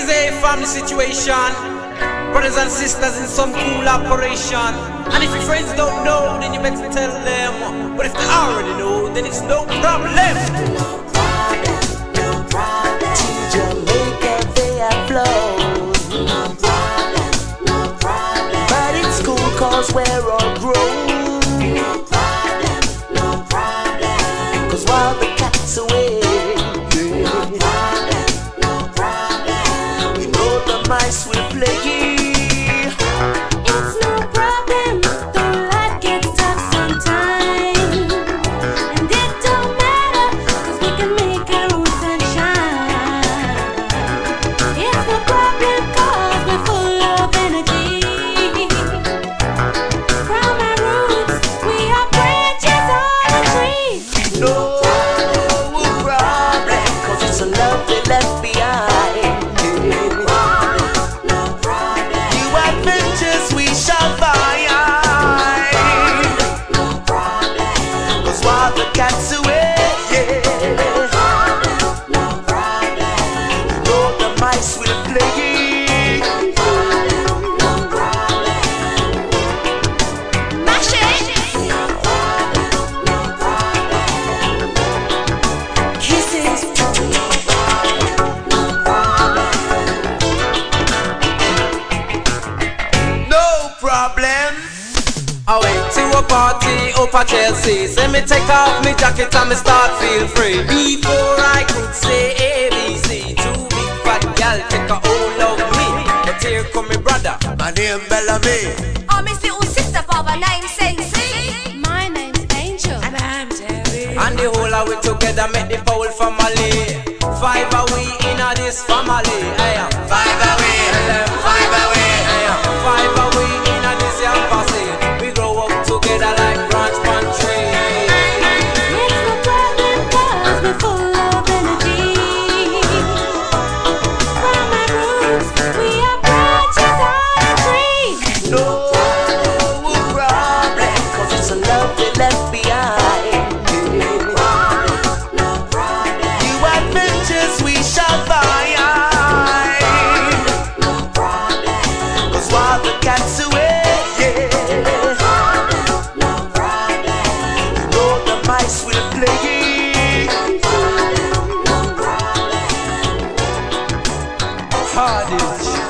is a family situation. Brothers and sisters in some cool operation. And if your friends don't know, then you better tell them. But if they already know, then it's no problem. No problem, no problem. To Jamaica they are flown. No problem, no problem. But it's cool cause we're all grown. No problem, no problem. Cause while the cat's away, no problem, no problem. We know the mice will play. Left behind. No problem, no problem. New adventures we shall find. No problem. Cause while the cat's away, yeah. No problem, no problem. You know the mice will play. No problem, no problem. Mash it. No problem, no problem. Kisses. I went to a party up at Chelsea. Say me take off me jacket and me start feel free. Before I could say ABC, two big fat gal take a hold of me. But here come me brother, my name Bellamy. I'm his little sister, Baba, name Sensi. My name's Angel, and I'm Jerry. And the whole of we together make the whole family. Five are we in a this family. Hey, five are we, five are we, five are we in a this young posse. We grow up together like branch one tree. It's no problem cause we're full of energy. From my roots, we are branches on a tree. No problem, cause it's a love they left behind. No problem, no problem. New adventures we shall find. No problem. Cause while the cat's away, yeah. No problem, no problem. You know the mice will play. No problem, no problem. Hard is